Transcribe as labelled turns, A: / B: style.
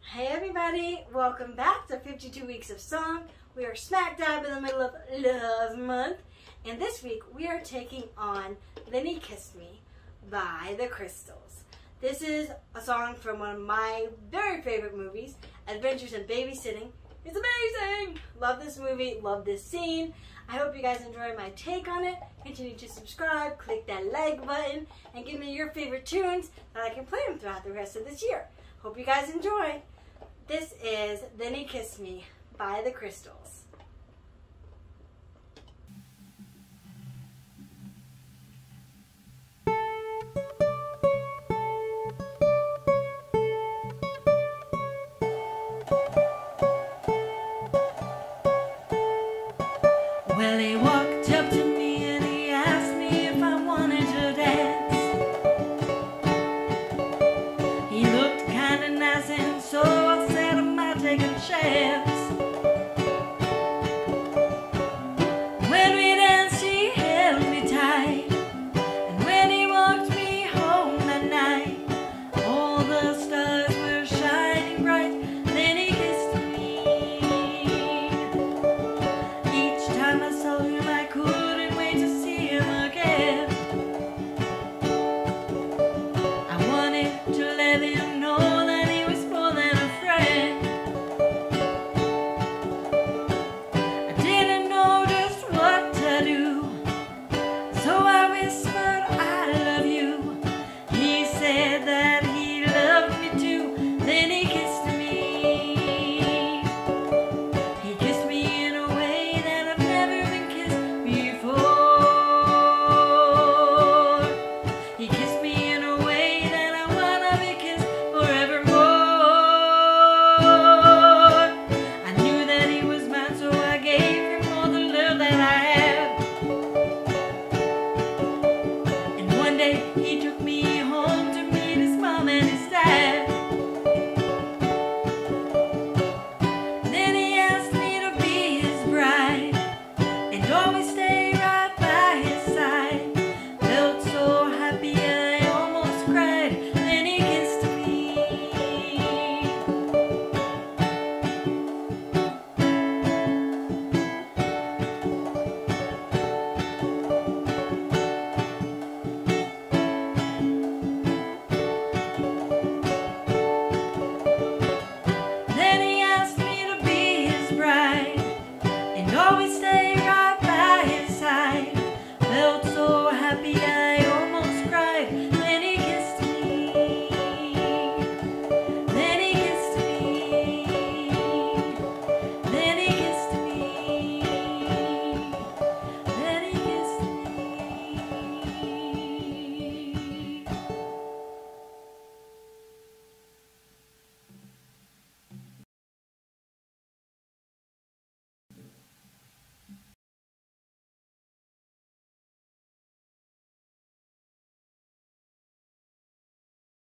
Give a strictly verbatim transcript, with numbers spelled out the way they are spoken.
A: Hey everybody, welcome back to fifty-two Weeks of Song. We are smack dab in the middle of Love Month, and this week we are taking on Then He Kissed Me by the Crystals. This is a song from one of my very favorite movies, Adventures in Babysitting. It's amazing! Love this movie, love this scene. I hope you guys enjoy my take on it. Continue to subscribe, click that like button, and give me your favorite tunes that I can play them throughout the rest of this year. Hope you guys enjoy. This is Then He Kissed Me by the Crystals.
B: Well, he walked up to me and he asked me if I wanted to dance. He looked kinda nice and so I said I might take a chance.